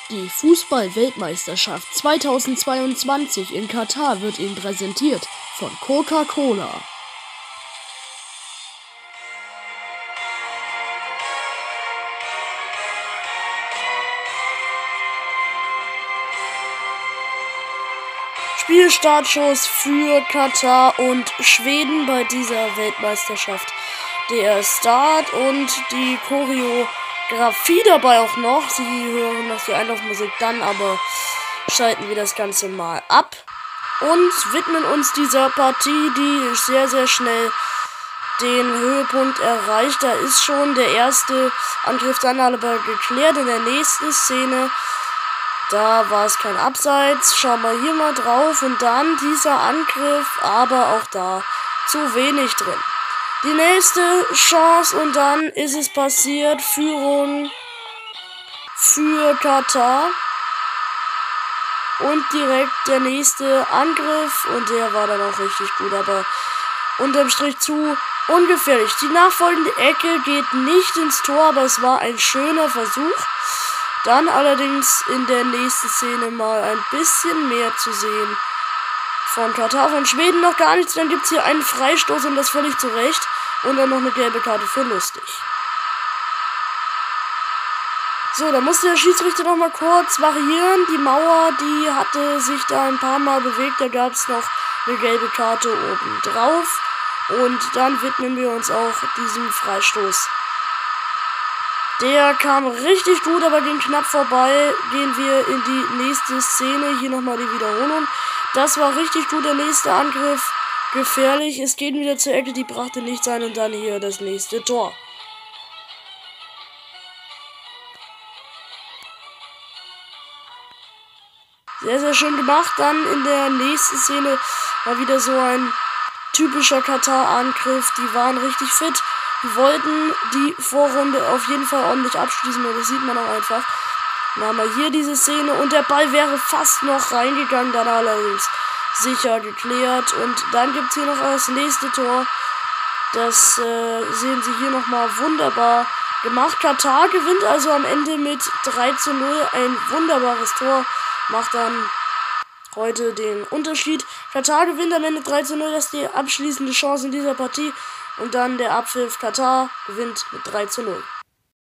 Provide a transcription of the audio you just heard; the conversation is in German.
Die Fußball-Weltmeisterschaft 2022 in Katar wird Ihnen präsentiert von Coca-Cola. Spielstartschuss für Katar und Schweden bei dieser Weltmeisterschaft. Der Start und die Choreografie dabei auch noch. Sie hören noch die Einlaufmusik dann, aber schalten wir das Ganze mal ab und widmen uns dieser Partie, die sehr, sehr schnell den Höhepunkt erreicht. Da ist schon der erste Angriff dann aber geklärt. In der nächsten Szene, da war es kein Abseits. Schauen wir hier mal drauf. Und dann dieser Angriff, aber auch da zu wenig drin. Die nächste Chance und dann ist es passiert. Führung für Katar. Und direkt der nächste Angriff. Und der war dann auch richtig gut, aber unterm Strich zu ungefährlich. Die nachfolgende Ecke geht nicht ins Tor, aber es war ein schöner Versuch. Dann allerdings in der nächsten Szene mal ein bisschen mehr zu sehen von Katar. Von Schweden noch gar nichts. Dann gibt es hier einen Freistoß und das völlig zu Recht. Und dann noch eine gelbe Karte für lustig. So, da musste der Schiedsrichter noch mal kurz variieren. Die Mauer, die hatte sich da ein paar Mal bewegt. Da gab es noch eine gelbe Karte oben drauf. Und dann widmen wir uns auch diesem Freistoß. Der kam richtig gut, aber ging knapp vorbei. Gehen wir in die nächste Szene. Hier nochmal die Wiederholung. Das war richtig gut, der nächste Angriff. Gefährlich. Es geht wieder zur Ecke, die brachte nichts ein. Und dann hier das nächste Tor. Sehr, sehr schön gemacht. Dann in der nächsten Szene war wieder so ein typischer Katar-Angriff. Die waren richtig fit. Die wollten die Vorrunde auf jeden Fall ordentlich abschließen. Und das sieht man auch einfach. Dann haben wir hier diese Szene. Und der Ball wäre fast noch reingegangen. Dann allerdings sicher geklärt. Und dann gibt es hier noch das nächste Tor. Das sehen Sie hier nochmal wunderbar gemacht. Katar gewinnt also am Ende mit 3:0. Ein wunderbares Tor. Macht dann heute den Unterschied. Katar gewinnt am Ende 3:0. Das ist die abschließende Chance in dieser Partie. Und dann der Abpfiff. Katar gewinnt mit 3:0.